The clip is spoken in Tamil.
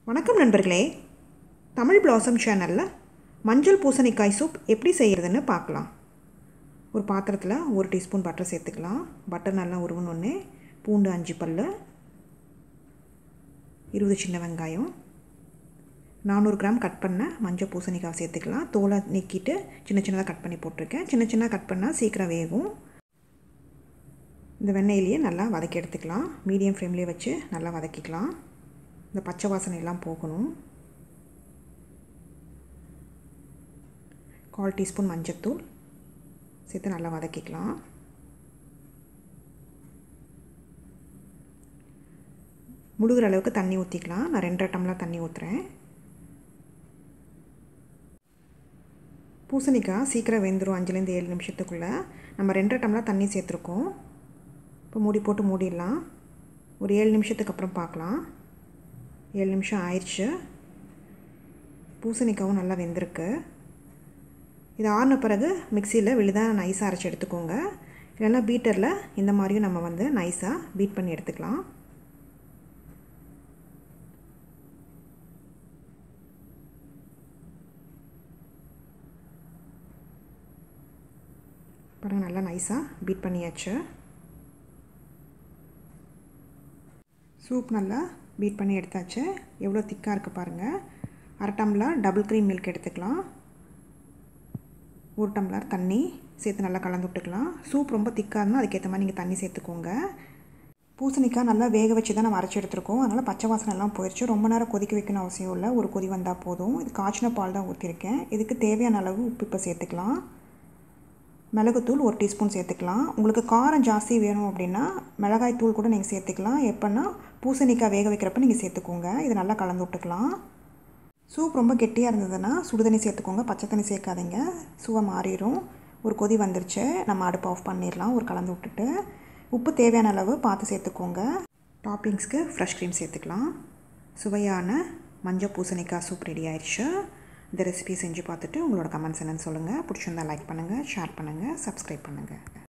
வணக்கம் நண்பர்களே, tamilblossom சேனலில் மஞ்சள் பூசணிக்காய் சூப் எப்படி செய்கிறதுன்னு பார்க்கலாம். ஒரு பாத்திரத்தில் 1 டீஸ்பூன் பட்டர் சேர்த்துக்கலாம். பட்டர் நல்லா உருவணுன்னே பூண்டு 5 பல்லு, 20 சின்ன வெங்காயம், 400 கிராம் கட் பண்ண மஞ்சள் பூசணிக்காய் சேர்த்துக்கலாம். தோலை நீக்கிட்டு சின்ன சின்னதாக கட் பண்ணி போட்டிருக்கேன். சின்ன சின்ன கட் பண்ணால் சீக்கிரம் வேகும். இந்த வெண்ணெயிலேயே நல்லா வதக்கி எடுத்துக்கலாம். மீடியம் ஃப்ளேம்லேயே வச்சு நல்லா வதக்கிக்கலாம். இந்த பச்சை வாசனை எல்லாம் போகணும். 1/4 டீஸ்பூன் மஞ்சத்தூள் சேர்த்து நல்லா வதக்கிக்கலாம். முழுகிற அளவுக்கு தண்ணி ஊற்றிக்கலாம். நான் 2.5 டம்ளர் தண்ணி ஊற்றுறேன். பூசணிக்காய் சீக்கிரம் வெந்துடும். 5லேருந்து 7 நிமிஷத்துக்குள்ளே. நம்ம 2.5 டம்ளர் தண்ணி சேர்த்துருக்கோம். இப்போ மூடி போட்டு மூடிடலாம். ஒரு 7 நிமிஷத்துக்கு அப்புறம் பார்க்கலாம். 7 நிமிஷம் ஆயிடுச்சு. பூசணிக்காவும் நல்லா வெந்திருக்கு. இது ஆறின பிறகு மிக்சியில் விழுதாக நைஸாக அரைச்சி எடுத்துக்கோங்க. இல்லைன்னா பீட்டரில் இந்த மாதிரியும் நம்ம நைஸாக பீட் பண்ணி எடுத்துக்கலாம். பாருங்கள், நல்லா நைஸாக பீட் பண்ணியாச்சு. சூப் நல்லா பீட் பண்ணி எடுத்தாச்சு. எவ்வளோ திக்காக இருக்குது பாருங்கள். 1/2 டம்ளர் டபுள் க்ரீம் மில்க் எடுத்துக்கலாம். 1 டம்ளர் தண்ணி சேர்த்து நல்லா கலந்து விட்டுக்கலாம். சூப் ரொம்ப திக்காக இருந்தால் அதுக்கேற்ற மாதிரி நீங்கள் தண்ணி சேர்த்துக்கோங்க. பூசணிக்காய் நல்லா வேக வச்சு தான் நம்ம அரைச்சி எடுத்துருக்கோம். அதனால் பச்சை வாசனை எல்லாம் போயிடுச்சு. ரொம்ப நேரம் கொதிக்க வைக்கணும் அவசியம் இல்லை. ஒரு கொதி வந்தால் போதும். இது காய்ச்சின பால் தான் ஊற்றிருக்கேன். இதுக்கு தேவையான அளவு உப்பு இப்போ சேர்த்துக்கலாம். மிளகுத்தூள் 1 டீஸ்பூன் சேர்த்துக்கலாம். உங்களுக்கு காரம் ஜாஸ்தி வேணும் அப்படின்னா மிளகாய் தூள் கூட நீங்கள் சேர்த்துக்கலாம். எப்போன்னா பூசணிக்காய் வேக வைக்கிறப்ப நீங்கள் சேர்த்துக்கோங்க. இதை நல்லா கலந்து விட்டுக்கலாம். சூப் ரொம்ப கெட்டியாக இருந்ததுன்னா சுடுதண்ணி சேர்த்துக்கோங்க. பச்சை தண்ணி சேர்க்காதீங்க, சுவை மாறிடும். ஒரு கொதி வந்துருச்சு. நம்ம அடுப்பு ஆஃப் பண்ணிடலாம். ஒரு கலந்து விட்டுட்டு உப்பு தேவையான அளவு பார்த்து சேர்த்துக்கோங்க. டாப்பிங்ஸ்க்கு ஃப்ரெஷ் க்ரீம் சேர்த்துக்கலாம். சுவையான மஞ்சள் பூசணிக்காய் சூப் ரெடி ஆயிடுச்சு. இந்த ரெசிபி செஞ்சு பார்த்துட்டு உங்களோட கமெண்ட்ஸ் என்னன்னு சொல்லுங்கள். பிடிச்சிருந்தால் லைக் பண்ணுங்கள், ஷேர் பண்ணுங்கள், சப்ஸ்கிரைப் பண்ணுங்கள்.